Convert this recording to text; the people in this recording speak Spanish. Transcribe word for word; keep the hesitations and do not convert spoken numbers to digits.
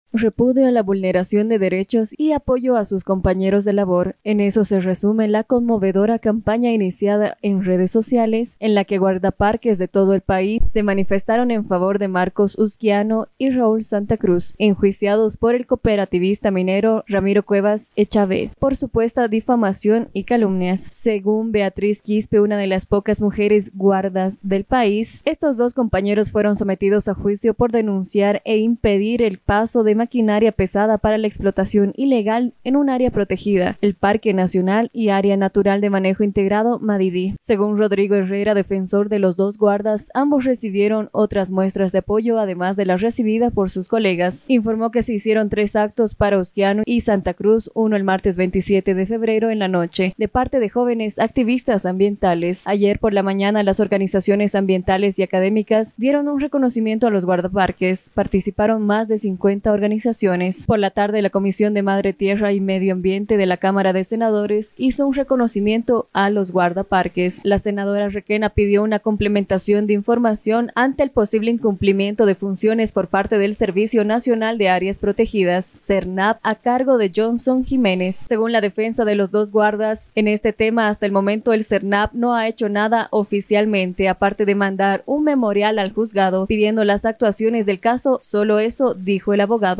repudio a la vulneración de derechos y apoyo a sus compañeros de labor. En eso se resume la conmovedora campaña iniciada en redes sociales, en la que guardaparques de todo el país se manifestaron en favor de Marcos Uzquiano y Raúl Santa Cruz, enjuiciados por el cooperativista minero Ramiro Cuevas Echavé por supuesta difamación y calumnias. Según Beatriz Quispe, una de las pocas mujeres guardas del país, estos dos compañeros fueron sometidos a juicio por denunciar e impedir el paso de maquinaria pesada para la explotación ilegal en un área protegida, el Parque Nacional y Área Natural de Manejo Integrado Madidi. Según Rodrigo Herrera, defensor de los dos guardas, ambos recibieron otras muestras de apoyo además de la recibida por sus colegas. Informó que se hicieron tres actos para Uzquiano y Santa Cruz, uno el martes veintisiete de febrero en la noche, de parte de jóvenes activistas ambientales. Ayer por la mañana, las organizaciones ambientales y académicas dieron un reconocimiento a los guardaparques. Participaron más de cincuenta organizaciones. Por la tarde, la Comisión de Madre Tierra y Medio Ambiente de la Cámara de Senadores hizo un reconocimiento a los guardaparques. La senadora Requena pidió una complementación de información ante el posible incumplimiento de funciones por parte del Servicio Nacional de Áreas Protegidas, CERNAP, a cargo de Johnson Jiménez. Según la defensa de los dos guardas, en este tema hasta el momento el CERNAP no ha hecho nada oficialmente, aparte de mandar un memorial al juzgado pidiendo las actuaciones del caso. Solo eso, dijo el abogado.